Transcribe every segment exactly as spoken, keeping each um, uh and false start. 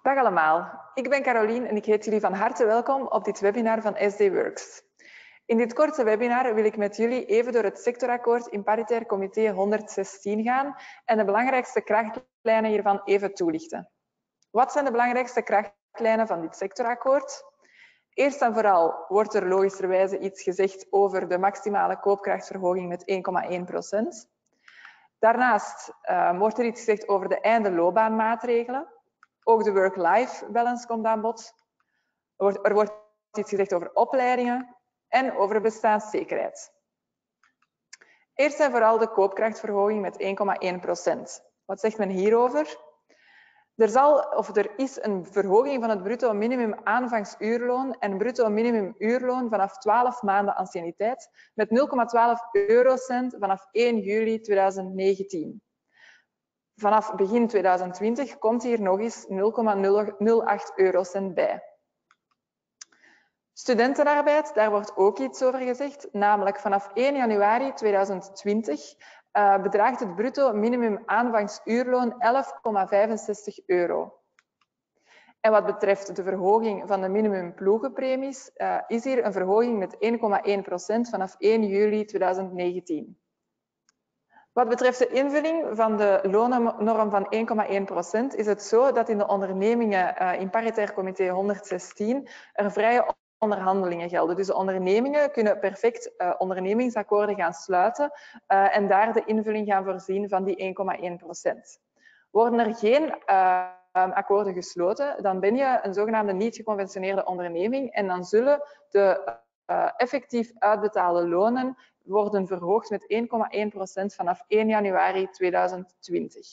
Dag allemaal, ik ben Carolien en ik heet jullie van harte welkom op dit webinar van S D Works. In dit korte webinar wil ik met jullie even door het sectorakkoord in paritair comité honderdzestien gaan en de belangrijkste krachtlijnen hiervan even toelichten. Wat zijn de belangrijkste krachtlijnen van dit sectorakkoord? Eerst en vooral wordt er logischerwijze iets gezegd over de maximale koopkrachtverhoging met één komma één procent. Daarnaast uh, wordt er iets gezegd over de einde loopbaanmaatregelen. Ook de work-life balance komt aan bod. Er wordt, er wordt iets gezegd over opleidingen en over bestaanszekerheid. Eerst en vooral de koopkrachtverhoging met één komma één procent. Wat zegt men hierover? Er, zal, of er is een verhoging van het bruto minimum aanvangsuurloon en bruto minimum uurloon vanaf twaalf maanden anciëniteit met nul komma twaalf eurocent vanaf één juli tweeduizend negentien. Vanaf begin tweeduizend twintig komt hier nog eens nul komma nul acht eurocent bij. Studentenarbeid, daar wordt ook iets over gezegd, namelijk vanaf één januari tweeduizend twintig uh, bedraagt het bruto minimum aanvangsuurloon elf komma vijfenzestig euro. En wat betreft de verhoging van de minimumploegenpremies, uh, is hier een verhoging met één komma één procent vanaf één juli tweeduizend negentien. Wat betreft de invulling van de loonnorm van één komma één procent is het zo dat in de ondernemingen uh, in paritair comité honderdzestien er vrije onderhandelingen gelden. Dus de ondernemingen kunnen perfect uh, ondernemingsakkoorden gaan sluiten uh, en daar de invulling gaan voorzien van die één komma één procent. Worden er geen uh, akkoorden gesloten, dan ben je een zogenaamde niet geconventioneerde onderneming en dan zullen de uh, effectief uitbetaalde lonen worden verhoogd met één komma één procent vanaf één januari tweeduizend twintig.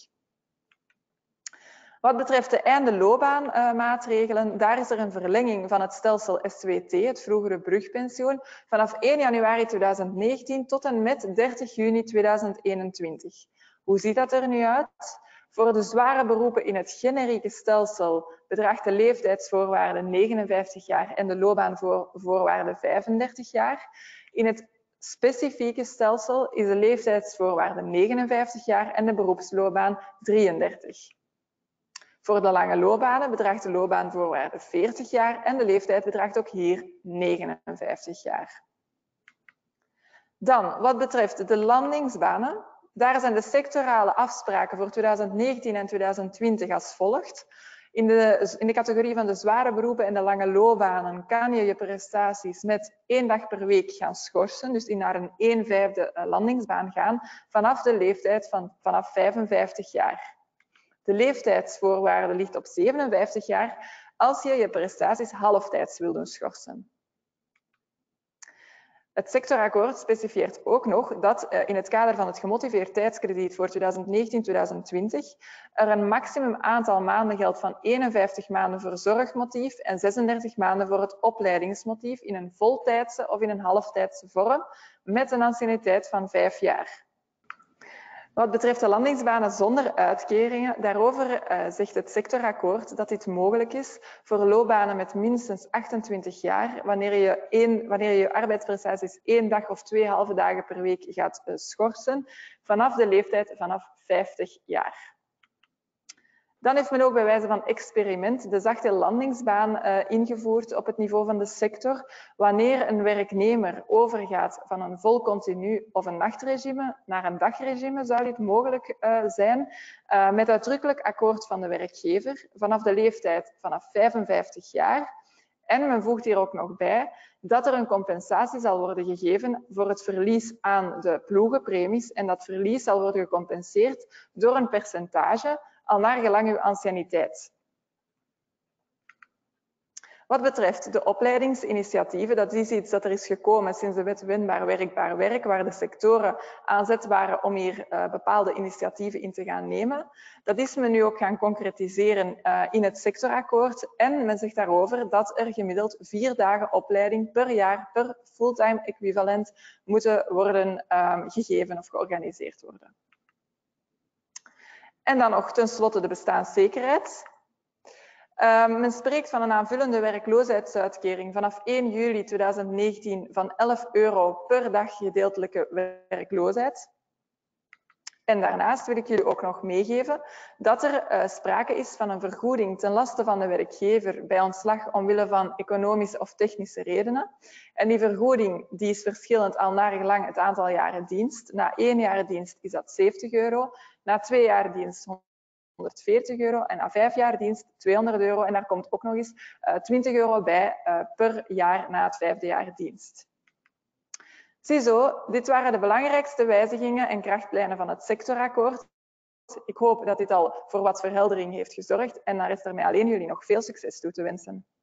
Wat betreft de einde loopbaanmaatregelen, daar is er een verlenging van het stelsel S twee T, het vroegere brugpensioen, vanaf één januari tweeduizend negentien tot en met dertig juni tweeduizend eenentwintig. Hoe ziet dat er nu uit? Voor de zware beroepen in het generieke stelsel bedraagt de leeftijdsvoorwaarde negenenvijftig jaar en de loopbaanvoorwaarde vijfendertig jaar. In het specifieke stelsel is de leeftijdsvoorwaarde negenenvijftig jaar en de beroepsloopbaan drieëndertig. Voor de lange loopbanen bedraagt de loopbaanvoorwaarde veertig jaar en de leeftijd bedraagt ook hier negenenvijftig jaar. Dan, wat betreft de landingsbanen, daar zijn de sectorale afspraken voor tweeduizend negentien en tweeduizend twintig als volgt. In de, in de categorie van de zware beroepen en de lange loopbanen kan je je prestaties met één dag per week gaan schorsen, dus in naar een één vijfde landingsbaan gaan, vanaf de leeftijd van vanaf vijfenvijftig jaar. De leeftijdsvoorwaarde ligt op zevenenvijftig jaar als je je prestaties halftijds wil doen schorsen. Het sectorakkoord specifieert ook nog dat in het kader van het gemotiveerd tijdskrediet voor tweeduizend negentien tot tweeduizend twintig er een maximum aantal maanden geldt van eenenvijftig maanden voor zorgmotief en zesendertig maanden voor het opleidingsmotief in een voltijdse of in een halftijdse vorm met een anciëniteit van vijf jaar. Wat betreft de landingsbanen zonder uitkeringen, daarover uh, zegt het sectorakkoord dat dit mogelijk is voor loopbanen met minstens achtentwintig jaar, wanneer je, één, wanneer je je arbeidsprestaties één dag of twee halve dagen per week gaat uh, schorsen, vanaf de leeftijd vanaf vijftig jaar. Dan heeft men ook bij wijze van experiment de zachte landingsbaan uh, ingevoerd op het niveau van de sector. Wanneer een werknemer overgaat van een vol continu of een nachtregime naar een dagregime, zou dit mogelijk uh, zijn uh, met uitdrukkelijk akkoord van de werkgever vanaf de leeftijd vanaf vijfenvijftig jaar. En men voegt hier ook nog bij dat er een compensatie zal worden gegeven voor het verlies aan de ploegenpremies en dat verlies zal worden gecompenseerd door een percentage al naar gelang uw anciëniteit. Wat betreft de opleidingsinitiatieven, dat is iets dat er is gekomen sinds de wet wendbaar werkbaar werk, waar de sectoren aan zet waren om hier uh, bepaalde initiatieven in te gaan nemen. Dat is men nu ook gaan concretiseren uh, in het sectorakkoord en men zegt daarover dat er gemiddeld vier dagen opleiding per jaar per fulltime equivalent moeten worden uh, gegeven of georganiseerd worden. En dan nog tenslotte de bestaanszekerheid. Uh, men spreekt van een aanvullende werkloosheidsuitkering vanaf één juli tweeduizend negentien van elf euro per dag gedeeltelijke werkloosheid. En daarnaast wil ik jullie ook nog meegeven dat er uh, sprake is van een vergoeding ten laste van de werkgever bij ontslag omwille van economische of technische redenen. En die vergoeding die is verschillend al naar gelang het aantal jaren dienst. Na één jaar dienst is dat zeventig euro, na twee jaar dienst honderdveertig euro en na vijf jaar dienst tweehonderd euro. En daar komt ook nog eens uh, twintig euro bij uh, per jaar na het vijfde jaar dienst. Ziezo, dit waren de belangrijkste wijzigingen en krachtlijnen van het sectorakkoord. Ik hoop dat dit al voor wat verheldering heeft gezorgd en daar is er mij alleen jullie nog veel succes toe te wensen.